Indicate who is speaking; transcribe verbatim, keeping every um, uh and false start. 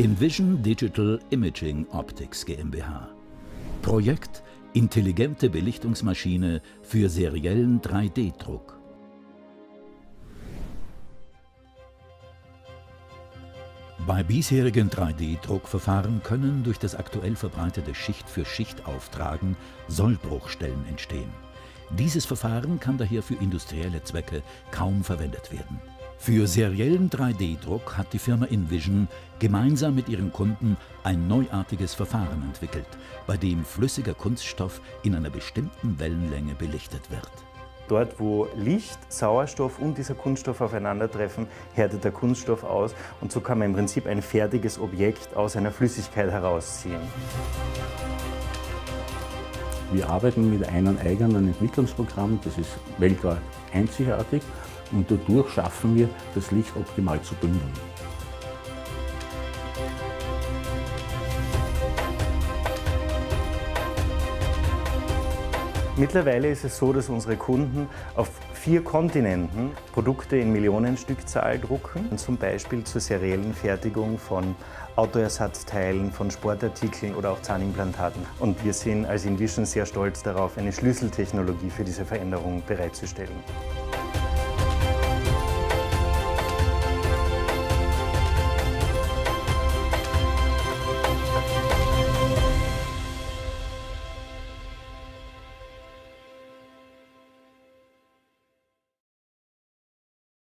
Speaker 1: Envision Digital Imaging Optics GmbH. Projekt intelligente Belichtungsmaschine für seriellen drei D Druck. Bei bisherigen drei D Druckverfahren können durch das aktuell verbreitete Schicht-für-Schicht-Auftragen Sollbruchstellen entstehen. Dieses Verfahren kann daher für industrielle Zwecke kaum verwendet werden. Für seriellen drei D Druck hat die Firma Envision gemeinsam mit ihren Kunden ein neuartiges Verfahren entwickelt, bei dem flüssiger Kunststoff in einer bestimmten Wellenlänge belichtet wird.
Speaker 2: Dort, wo Licht, Sauerstoff und dieser Kunststoff aufeinandertreffen, härtet der Kunststoff aus und so kann man im Prinzip ein fertiges Objekt aus einer Flüssigkeit herausziehen.
Speaker 3: Wir arbeiten mit einem eigenen Entwicklungsprogramm, das ist weltweit einzigartig und dadurch schaffen wir, das Licht optimal zu bündeln.
Speaker 2: Mittlerweile ist es so, dass unsere Kunden auf vier Kontinenten Produkte in Millionenstückzahl drucken, zum Beispiel zur seriellen Fertigung von Autoersatzteilen, von Sportartikeln oder auch Zahnimplantaten. Und wir sind als Envision sehr stolz darauf, eine Schlüsseltechnologie für diese Veränderung bereitzustellen.